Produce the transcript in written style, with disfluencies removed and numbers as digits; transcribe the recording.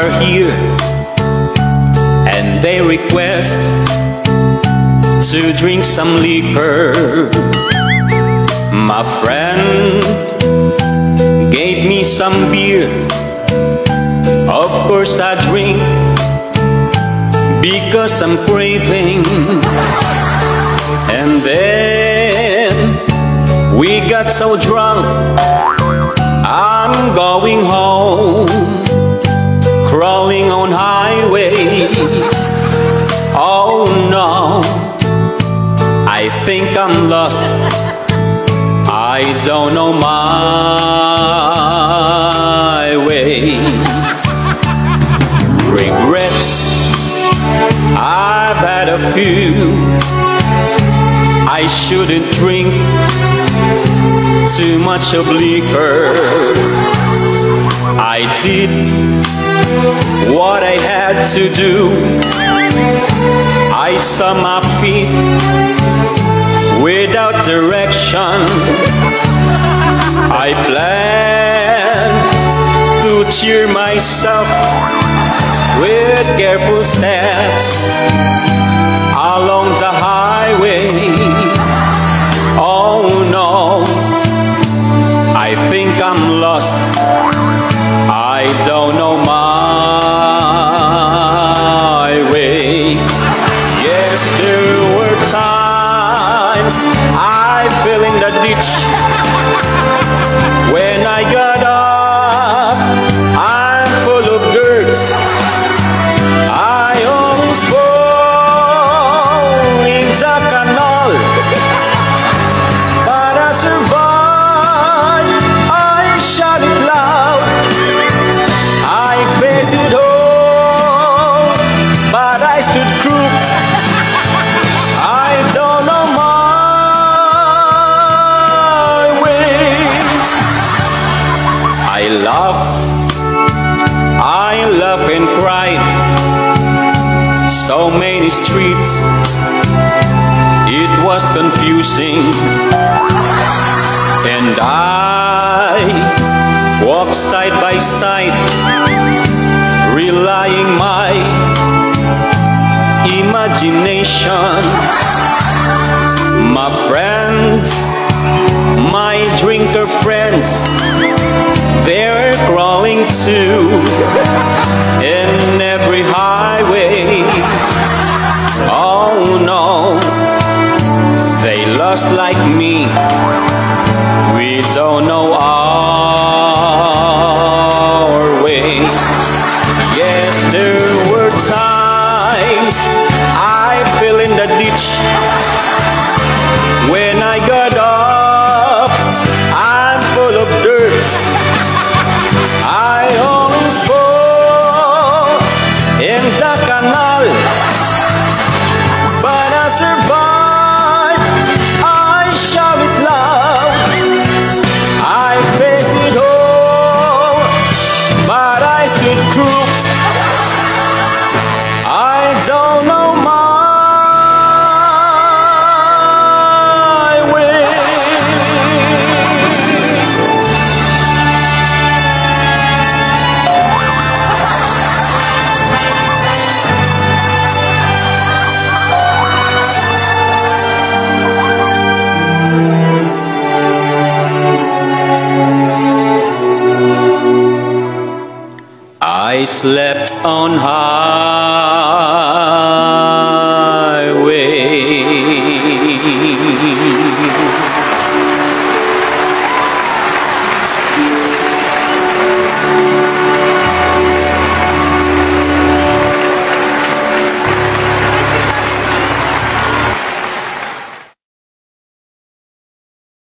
are here and they request to drink some liquor. My friend gave me some beer. Of course I drink because I'm craving. And then we got so drunk, I'm going home, crawling on highways. Oh no, I think I'm lost, I don't know my way. Regrets, I've had a few. I shouldn't drink too much of liquor. I did what I had to do. I saw my feet without direction. I planned to cheer myself with careful steps along the highway. Oh no, I think I'm lost, I don't know my way. Yes, there were times I fell in the ditch. When I got up, I'm full of dirt. I almost fall in the canal, but I survived. I shouted loud, I faced it all, but I stood crooked. I don't know my way. I laugh and cried. So many streets, it was confusing. And I walked side by side, relying my imagination. My friends, my drinker friends, they're crawling too in every highway. Oh no, they lost like me. We don't know our ways. Yes, there were times I fell in the ditch. When I got up, I'm full of dirt. I almost fall in the canal, but I survived. I shouted loud, I faced it all, but I stood crooked. I don't know my way. I slept on highways